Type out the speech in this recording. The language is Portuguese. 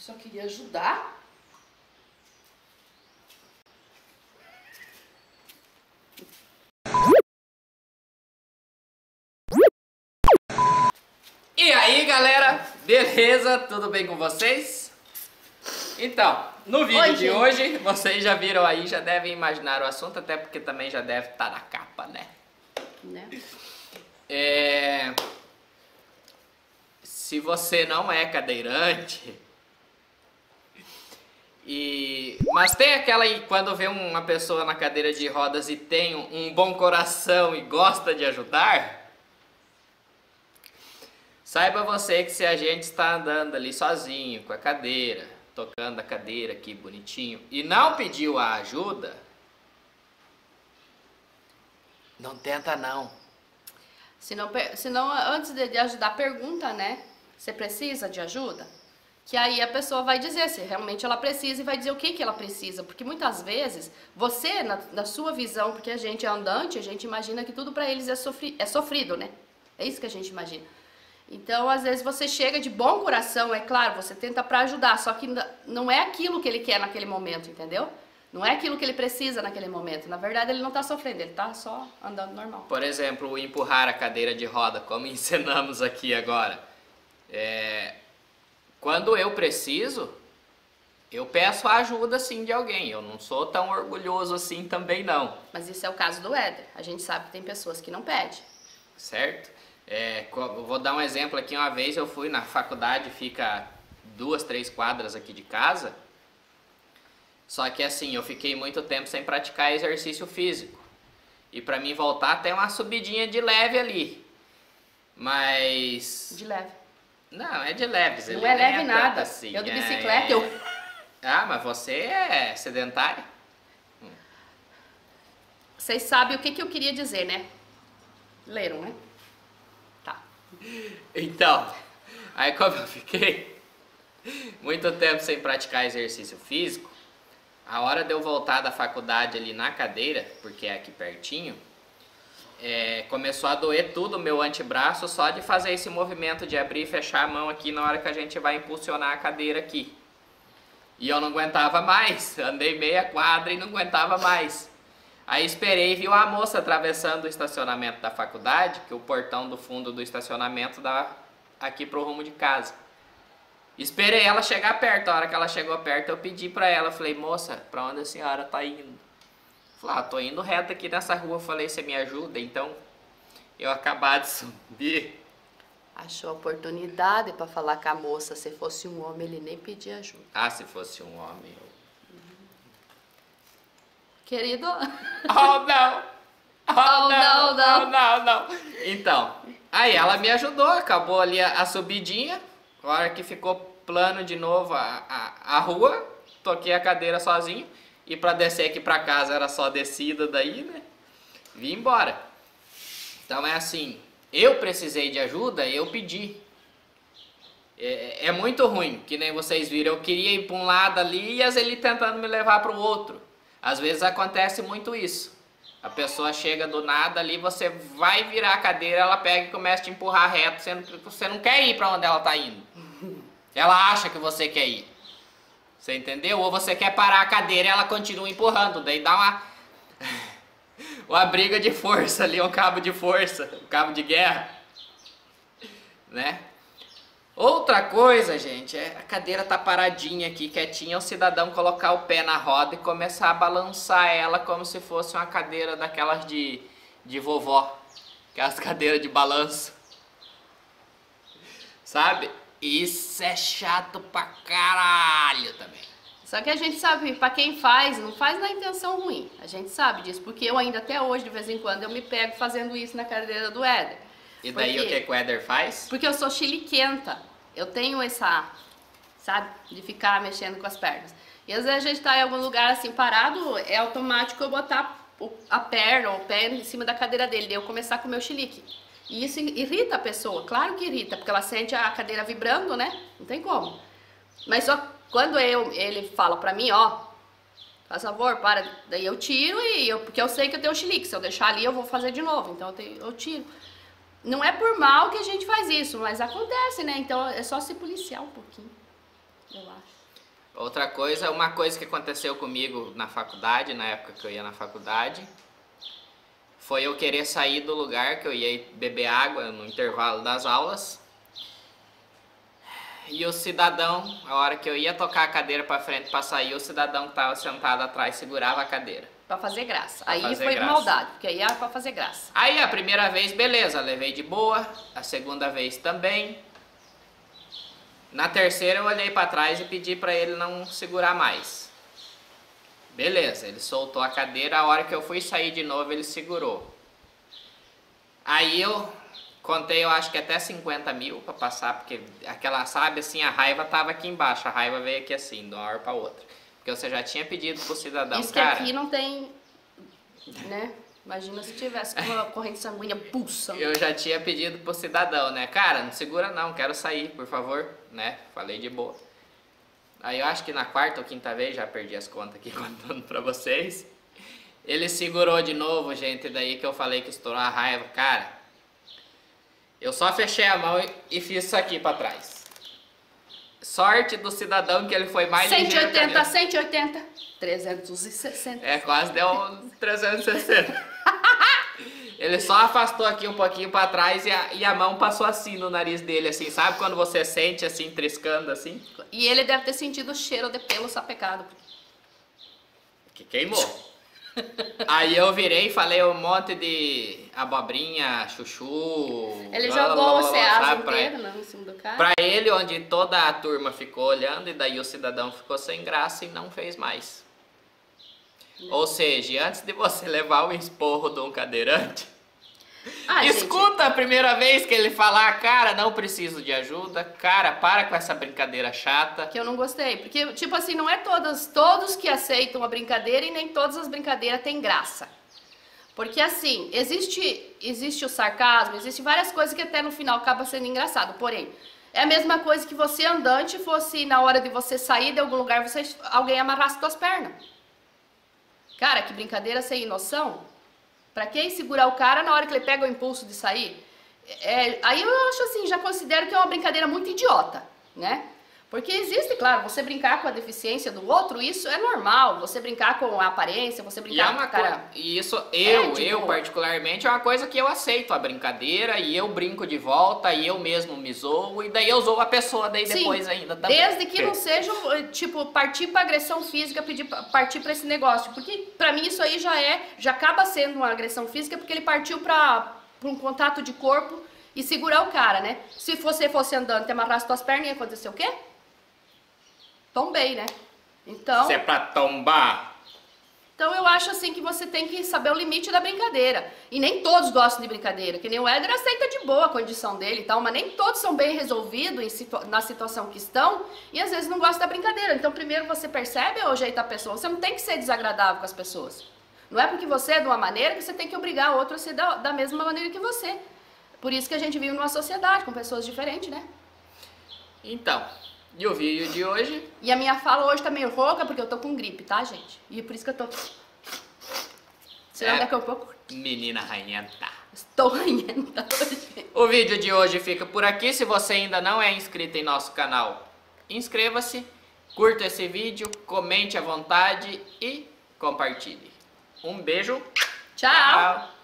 Só queria ajudar. E aí, galera, beleza? Tudo bem com vocês? Então, no vídeo de hoje, vocês já viram aí, já devem imaginar o assunto, até porque também já deve estar na capa, né? Se você não é cadeirante, mas tem aquela aí, quando vê uma pessoa na cadeira de rodas e tem um bom coração e gosta de ajudar, saiba você que se a gente está andando ali sozinho com a cadeira, tocando a cadeira aqui bonitinho e não pediu a ajuda, não tenta não. Se não, antes de ajudar, pergunta, né? Você precisa de ajuda? Que aí a pessoa vai dizer se realmente ela precisa e vai dizer o que ela precisa. Porque muitas vezes, você, na sua visão, porque a gente é andante, a gente imagina que tudo para eles é sofrido, né? É isso que a gente imagina. Então, às vezes você chega de bom coração, é claro, você tenta para ajudar, só que não é aquilo que ele quer naquele momento, entendeu? Não é aquilo que ele precisa naquele momento. Na verdade, ele não está sofrendo, ele está só andando normal. Por exemplo, empurrar a cadeira de roda, como ensinamos aqui agora. Quando eu preciso, eu peço a ajuda sim de alguém. Eu não sou tão orgulhoso assim também não. Mas isso é o caso do Éder. A gente sabe que tem pessoas que não pedem. Certo? Vou dar um exemplo aqui. Uma vez eu fui na faculdade, fica 2, 3 quadras aqui de casa. Só que assim, eu fiquei muito tempo sem praticar exercício físico. E pra mim voltar tem uma subidinha de leve ali. Mas... De leve. Não, é de leves. Não é leve nada. Assim, eu de bicicleta, eu... Ah, mas você é sedentário? Vocês sabem o que eu queria dizer, né? Leram, né? Tá. Então, aí como eu fiquei muito tempo sem praticar exercício físico, a hora de eu voltar da faculdade ali na cadeira, porque é aqui pertinho, começou a doer tudo o meu antebraço só de fazer esse movimento de abrir e fechar a mão aqui na hora que a gente vai impulsionar a cadeira aqui. E eu não aguentava mais, andei meia quadra e não aguentava mais. Aí esperei e vi uma moça atravessando o estacionamento da faculdade, que o portão do fundo do estacionamento dá aqui pro rumo de casa. Esperei ela chegar perto, a hora que ela chegou perto eu pedi pra ela, falei, moça, pra onde a senhora tá indo? Falei, tô indo reto aqui nessa rua, falei, você me ajuda? Então, eu acabar de subir. Achou a oportunidade pra falar com a moça, se fosse um homem ele nem pedia ajuda. Ah, se fosse um homem, eu... Querido... Oh, não! Oh, não, não, não, não! Então, aí ela me ajudou, acabou ali a subidinha, a hora que ficou plano de novo a rua, toquei a cadeira sozinho, e pra descer aqui pra casa era só descida daí, né? Vim embora. Então é assim, eu precisei de ajuda, eu pedi. É muito ruim, que nem vocês viram, eu queria ir pra um lado ali e ele tentando me levar pro outro. Às vezes acontece muito isso. A pessoa chega do nada ali, você vai virar a cadeira, ela pega e começa a te empurrar reto, sendo que você não quer ir pra onde ela tá indo. Ela acha que você quer ir. Você entendeu? Ou você quer parar a cadeira e ela continua empurrando. Daí dá uma briga de força ali, um cabo de força, um cabo de guerra. Né? Outra coisa, gente, a cadeira tá paradinha aqui, quietinha, o cidadão colocar o pé na roda e começar a balançar ela como se fosse uma cadeira daquelas de vovó. Aquelas cadeiras de balanço. Sabe? Isso é chato pra caralho também. Só que a gente sabe, pra quem faz, não faz na intenção ruim. A gente sabe disso, porque eu ainda até hoje, de vez em quando, eu me pego fazendo isso na cadeira do Éder. E daí o que o Éder faz? Porque eu sou chiliquenta. Eu tenho essa, sabe, de ficar mexendo com as pernas. E às vezes a gente tá em algum lugar assim parado, é automático eu botar a perna ou o pé em cima da cadeira dele, daí eu começar com o meu chilique. E isso irrita a pessoa, claro que irrita, porque ela sente a cadeira vibrando, né? Não tem como. Mas só quando ele fala pra mim, ó, faz favor, para, daí eu tiro porque eu sei que eu tenho chilique, se eu deixar ali eu vou fazer de novo, então eu tiro. Não é por mal que a gente faz isso, mas acontece, né? Então é só se policiar um pouquinho, eu acho. Outra coisa, uma coisa que aconteceu comigo na faculdade, na época que eu ia na faculdade, foi eu querer sair do lugar que eu ia beber água no intervalo das aulas. E o cidadão, a hora que eu ia tocar a cadeira para frente para sair, o cidadão que estava sentado atrás segurava a cadeira. Pra fazer graça. Aí foi maldade, porque aí era pra fazer graça. Aí a primeira vez, beleza, levei de boa. A segunda vez também. Na terceira eu olhei para trás e pedi para ele não segurar mais. Beleza, ele soltou a cadeira, a hora que eu fui sair de novo ele segurou. Aí eu contei, eu acho que até 50 mil para passar, porque aquela, sabe assim, a raiva tava aqui embaixo, a raiva veio aqui assim, de uma hora para outra. Porque você já tinha pedido pro cidadão, isso cara... Isso que aqui não tem, né? Imagina se tivesse com uma corrente sanguínea pulsando. Eu já tinha pedido pro cidadão, né? Cara, não segura não, quero sair, por favor, né? Falei de boa. Aí eu acho que na quarta ou quinta vez, já perdi as contas aqui contando pra vocês. Ele segurou de novo, gente, daí que eu falei que estourou a raiva. Cara, eu só fechei a mão e fiz isso aqui pra trás. Sorte do cidadão que ele foi mais 180, 180, 360. É, quase deu 360. Ele só afastou aqui um pouquinho pra trás e a mão passou assim no nariz dele, assim, sabe quando você sente assim, triscando assim? E ele deve ter sentido o cheiro de pelo sapecado. Que queimou. Aí eu virei e falei um monte de abobrinha, chuchu... Ele jogou o ceasa inteiro em cima do cara. Pra ele, onde toda a turma ficou olhando, e daí o cidadão ficou sem graça e não fez mais. Ou seja, antes de você levar o esporro de um cadeirante, escuta gente, a primeira vez que ele falar, cara, não preciso de ajuda, cara, para com essa brincadeira chata. Que eu não gostei, porque, tipo assim, não é todos que aceitam a brincadeira e nem todas as brincadeiras têm graça. Porque, assim, existe o sarcasmo, existe várias coisas que até no final acaba sendo engraçado, porém, é a mesma coisa que você andante fosse, na hora de você sair de algum lugar, alguém amarrasse suas pernas. Cara, que brincadeira sem noção. Pra quem segurar o cara na hora que ele pega o impulso de sair? Aí eu acho assim, já considero que é uma brincadeira muito idiota, né? Porque existe, claro, você brincar com a deficiência do outro, isso é normal. Você brincar com a aparência, você brincar com o cara... E isso, eu particularmente, é uma coisa que eu aceito a brincadeira, e eu brinco de volta, e eu mesmo me zoo, e daí eu zoo a pessoa daí depois ainda também. Desde que não seja, tipo, partir pra agressão física, partir pra esse negócio. Porque pra mim isso aí já acaba sendo uma agressão física, porque ele partiu pra um contato de corpo e segurar o cara, né? Se você fosse andando e amarrasse suas pernas, ia acontecer o quê? Tombei, né? Então... Se é pra tombar. Então eu acho assim que você tem que saber o limite da brincadeira. E nem todos gostam de brincadeira. Que nem o Éder aceita de boa a condição dele e tal, mas nem todos são bem resolvidos na situação que estão e às vezes não gostam da brincadeira. Então primeiro você percebe o jeito da pessoa. Você não tem que ser desagradável com as pessoas. Não é porque você é de uma maneira que você tem que obrigar o outro a ser da mesma maneira que você. Por isso que a gente vive numa sociedade com pessoas diferentes, né? Então... E o vídeo de hoje? E a minha fala hoje tá meio rouca porque eu tô com gripe, tá, gente? E por isso que eu tô... Senão daqui a pouco... Menina ranhenta. Estou ranhenta hoje. O vídeo de hoje fica por aqui. Se você ainda não é inscrito em nosso canal, inscreva-se, curta esse vídeo, comente à vontade e compartilhe. Um beijo. Tchau.